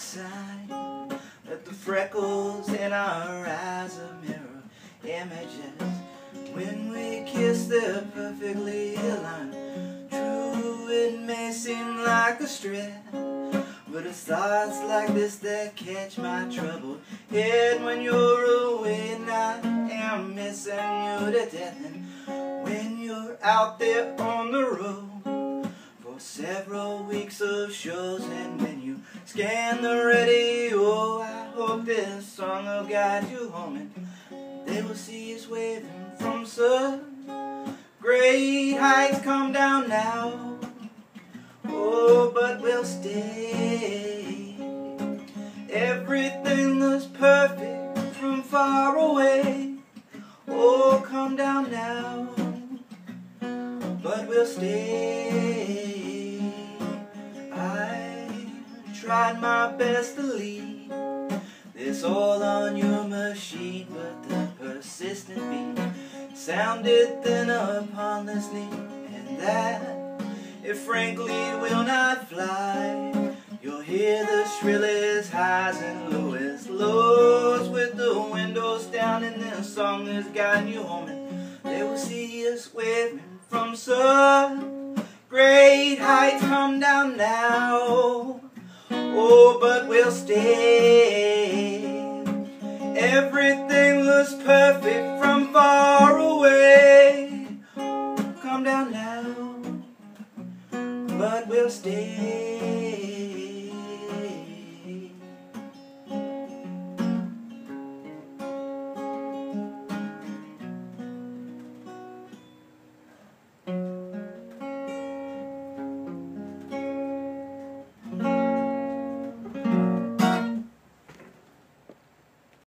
side. Let the freckles in our eyes are mirror images. When we kiss, they're perfectly aligned. True, it may seem like a stretch, but it's thoughts like this that catch my troubled head. When you're away and I am missing you to death, and when you're out there on the road for several weeks of shows, and when you scan the radio, I hope this song will guide you home, and they will see us waving from such great heights. Come down now, oh, but we'll stay. Everything looks perfect from far away. Oh, come down now, but we'll stay. I tried my best to leave this all on your machine, but the persistent beat sounded thin upon listening, and that it frankly will not fly. You'll hear the shrillest highs and lowest lows with the windows down, and this song is guiding you home, and they will see us waving from some great heights. Come down now, oh, but we'll stay. Everything looks perfect from far away. Come down now, but we'll stay.